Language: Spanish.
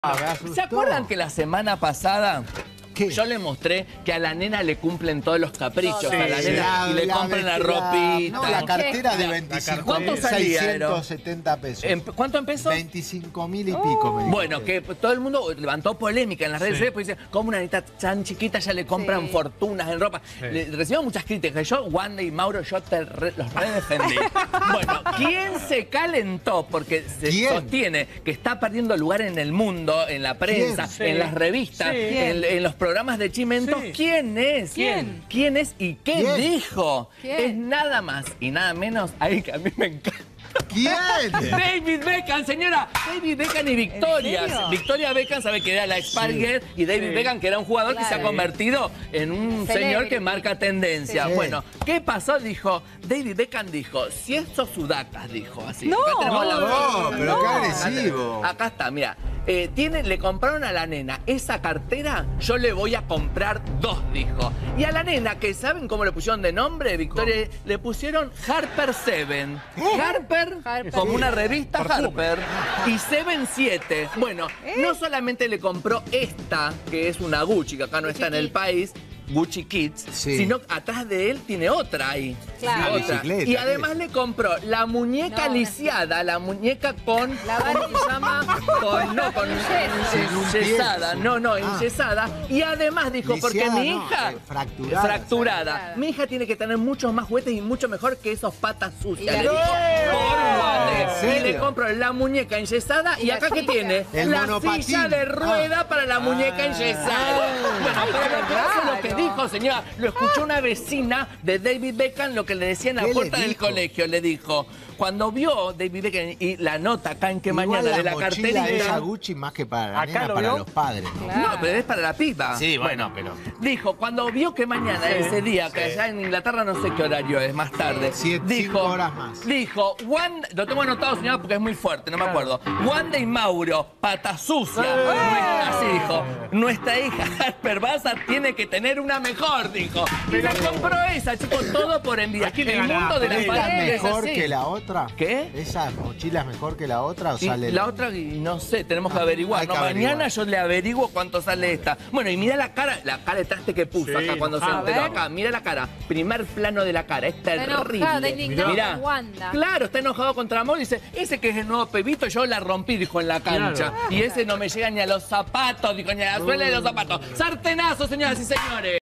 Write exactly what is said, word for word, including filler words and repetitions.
Ah, ¿Se acuerdan que la semana pasada ¿Qué? yo le mostré que a la nena le cumplen todos los caprichos? Sí, a la nena la- y le la compran la vestida- ropita. No, la cartera de La- veinticinco ¿Cuánto mil salía, seiscientos setenta pesos. ¿En- ¿Cuánto en pesos? veinticinco mil y pico, me dijo Bueno, usted. que todo el mundo levantó polémica en las redes sociales, porque dice, como una neta tan chiquita ya le compran Sí. fortunas en ropa. Le, recibimos muchas críticas. Yo, Wanda y Mauro, yo te re- los redefendí. Bueno, ¿quién se calentó? Porque se ¿Quién? sostiene que está perdiendo lugar en el mundo, en la prensa, ¿Quién? en las revistas, Sí. en, en los programas de Chimentos. Sí. ¿Quién es? ¿Quién? ¿Quién es y qué ¿Quién? dijo? ¿Quién? Es nada más y nada menos, ahí que a mí me encanta. ¿Quién? David Beckham, señora. David Beckham y Victoria. ¿En serio? Victoria Beckham sabe que era la Sparger y David Sí. Beckham que era un jugador que se ha Claro. convertido en un Celebrity. señor que marca tendencia. Sí. Bueno, ¿qué pasó? Dijo, David Beckham dijo, si estos sudacas, dijo así. No. Acá tenemos la No, pero No. qué agresivo. Acá está, mira. Eh, tiene, le compraron a la nena esa cartera, yo le voy a comprar dos, dijo. Y a la nena, que ¿saben cómo le pusieron de nombre, Victoria? Le pusieron Harper Seven. Harper, Harper. como una revista Harper, y Seven siete. Bueno, no solamente le compró esta, que es una Gucci, que acá no está en el Kids. país, Gucci Kids, Sí. sino atrás de él tiene otra ahí. Claro. Otra. Bicicleta, Y ¿qué además es? le compró la muñeca No, lisiada, la muñeca con... La ¿Cómo Barbie. se llama? Con, no, con Sin un pie. enyesada. No, no, Ah. enyesada. Y además dijo, porque Lisiada, mi no, hija... eh, fracturada. Fracturada. Fracturada. Mi hija tiene que tener muchos más juguetes y mucho mejor que esos patas sucias. Y Le la- dijo, ¡No! por guante. ¿En Y serio? le compro la muñeca enyesada. Y ¿Y la acá qué silla. tiene? El la monopatín. silla de rueda para la muñeca Ah. enyesada. Bueno, pero lo que hace lo que raro. dijo, señora, lo escuchó una vecina de David Beckham, lo que le decía en la ¿Qué le puerta del dijo? colegio. Le dijo, cuando vio David Beckham y la nota acá en que Igual mañana de la mochila carterita... esa Gucci más que para la ¿Acá nena, lo para vio? los padres, ¿no? Claro. No, pero es para la piba. Sí, bueno, pero... Dijo, cuando vio que mañana, ese día, que allá en Inglaterra no sé qué horario es, más tarde, Siete- dijo, cinco horas más. dijo, Wanda, lo tengo anotado, señora, porque es muy fuerte, no me acuerdo. Wanda y Mauro, pata sucia. Nuestra- así dijo, nuestra hija Harper Baza tiene que tener una mejor, dijo. Y la compró esa, chicos, todo por envidia. ¿A quién le El mundo ganaste? de la ¿Esta familia es es mejor así. que la otra? ¿Qué? ¿Esa mochila es mejor que la otra o Y sale...? la otra, y no sé, tenemos que averiguar. hay ¿no? que Mañana averiguar. yo le averiguo cuánto sale esta. Bueno, y mira la cara, la cara de traste que puso Sí, acá cuando se enojado. enteró A ver. acá. Mira la cara, primer plano de la cara, es enojado, terrible. está indignado Mirá. con Wanda. Claro, está enojado contra Amor y dice, ese que es el nuevo pebito, yo la rompí, dijo en la cancha. Claro. Y ese no me llega ni a los zapatos, dijo, ni a la suela de los zapatos. Sartenazo, señoras y señores.